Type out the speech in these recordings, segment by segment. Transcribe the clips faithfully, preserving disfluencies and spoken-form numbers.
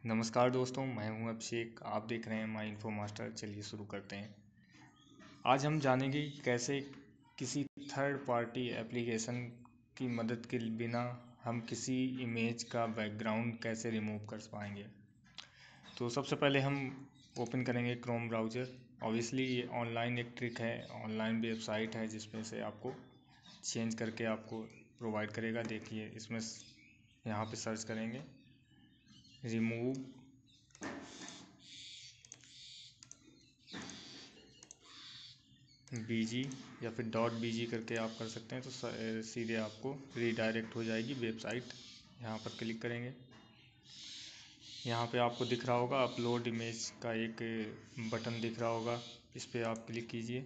नमस्कार दोस्तों, मैं हूं अभिषेक। आप देख रहे हैं माई इन्फो मास्टर। चलिए शुरू करते हैं। आज हम जानेंगे कि कैसे किसी थर्ड पार्टी एप्लीकेशन की मदद के बिना हम किसी इमेज का बैकग्राउंड कैसे रिमूव कर पाएंगे। तो सबसे पहले हम ओपन करेंगे क्रोम ब्राउज़र। ऑब्वियसली ये ऑनलाइन एक ट्रिक है, ऑनलाइन वेबसाइट है जिसमें से आपको चेंज करके आपको प्रोवाइड करेगा। देखिए इसमें यहाँ पे सर्च करेंगे रिमूव बीजी या फिर डॉट बीजी करके आप कर सकते हैं, तो सीधे आपको रीडायरेक्ट हो जाएगी वेबसाइट। यहाँ पर क्लिक करेंगे। यहाँ पे आपको दिख रहा होगा अपलोड इमेज का एक बटन दिख रहा होगा, इस पर आप क्लिक कीजिए।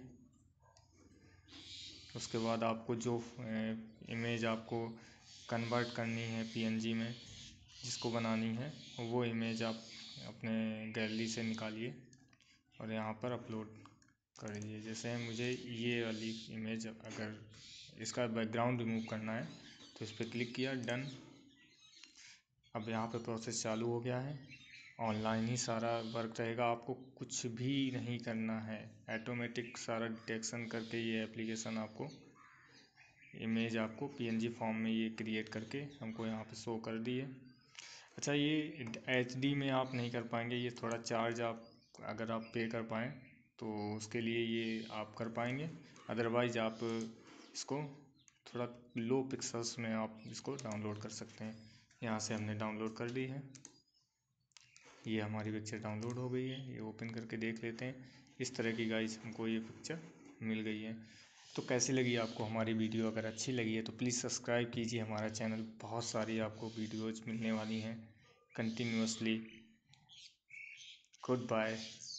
उसके बाद आपको जो इमेज आपको कन्वर्ट करनी है पीएनजी में, जिसको बनानी है, वो इमेज आप अपने गैलरी से निकालिए और यहाँ पर अपलोड कर लीजिए। जैसे मुझे ये वाली इमेज, अगर इसका बैकग्राउंड रिमूव करना है तो इस पर क्लिक किया, डन। अब यहाँ पे प्रोसेस चालू हो गया है। ऑनलाइन ही सारा वर्क रहेगा, आपको कुछ भी नहीं करना है। ऑटोमेटिक सारा डिटेक्शन करके ये एप्लीकेशन आपको इमेज आपको पीएनजी फॉर्म में ये क्रिएट करके हमको यहाँ पे शो कर दी है। अच्छा, ये एचडी में आप नहीं कर पाएंगे, ये थोड़ा चार्ज आप अगर आप पे कर पाएँ तो उसके लिए ये आप कर पाएंगे। अदरवाइज़ आप इसको थोड़ा लो पिक्सल्स में आप इसको डाउनलोड कर सकते हैं। यहाँ से हमने डाउनलोड कर ली है, ये हमारी पिक्चर डाउनलोड हो गई है। ये ओपन करके देख लेते हैं। इस तरह की गाइस हमको ये पिक्चर मिल गई है। तो कैसी लगी आपको हमारी वीडियो? अगर अच्छी लगी है तो प्लीज़ सब्सक्राइब कीजिए हमारा चैनल। बहुत सारी आपको वीडियोज़ मिलने वाली हैं कंटिन्यूअसली। Good bye.